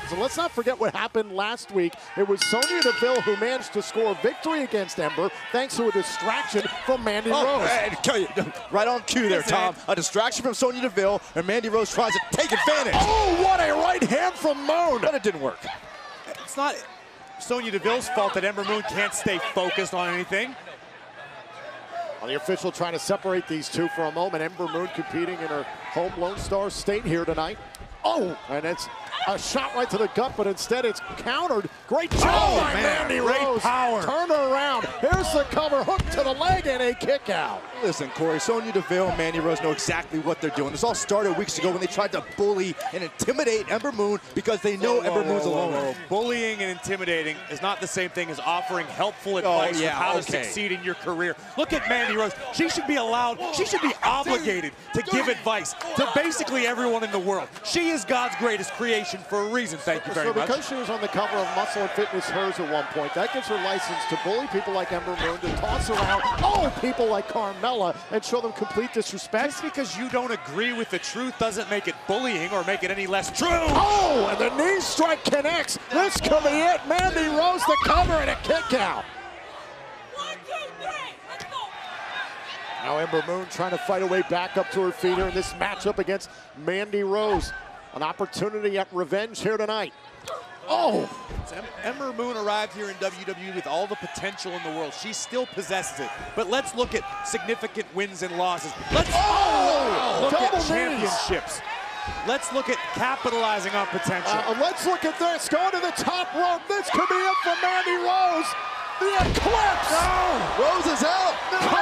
distractions. And let's not forget what happened last week. It was Sonya Deville who managed to score victory against Ember thanks to a distraction from Mandy Rose. Right on cue there, Tom. A distraction from Sonya Deville, and Mandy Rose tries to take advantage. Oh, what a right hand from Moon. But it didn't work. It's not Sonya Deville's fault that Ember Moon can't stay focused on anything. Well, the official trying to separate these two for a moment. Ember Moon competing in her home Lone Star State here tonight. Oh, and it's a shot right to the gut, but instead it's countered. Great job by Mandy Rose. Power. Turn her around. Here's the cover, hook to the leg, and a kick out. Listen, Corey, Sonya Deville and Mandy Rose know exactly what they're doing. This all started weeks ago when they tried to bully and intimidate Ember Moon because they know Ember Moon's alone. Bullying and intimidating is not the same thing as offering helpful advice on how to succeed in your career. Look at Mandy Rose. She should be allowed, she should be obligated to give advice to basically everyone in the world. She is God's greatest creation for a reason. Thank you very much. So because she was on the cover of Muscle and Fitness Hers at one point, that gives her license to bully people like Ember Moon, to toss around people like Carmella and show them complete disrespect. Just because you don't agree with the truth doesn't make it bullying or make it any less true. Oh, and the knee strike connects. This could be it. Mandy Rose the cover and a kick out. 1, 2, 3, let's go. Now Ember Moon trying to fight her way back up to her feet here in this matchup against Mandy Rose. An opportunity at revenge here tonight. Oh! Ember Moon arrived here in WWE with all the potential in the world. She still possesses it. But let's look at significant wins and losses. Let's look at championships. Let's look at capitalizing on potential. Let's look at this. Going to the top rope. This could be it for Mandy Rose. The Eclipse. Rose is out.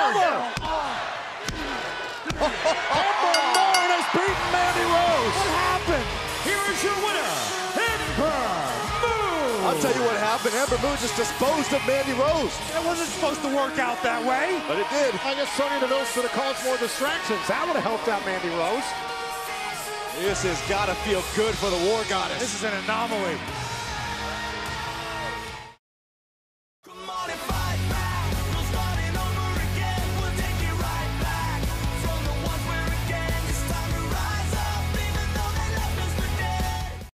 Ember Moon has beaten Mandy Rose. What happened? Here is your winner, Ember Moon. I'll tell you what happened. Ember Moon just disposed of Mandy Rose. It wasn't supposed to work out that way. But it did. I guess Sonya Deville should have caused more distractions. That would have helped out Mandy Rose. This has got to feel good for the War Goddess. This is an anomaly.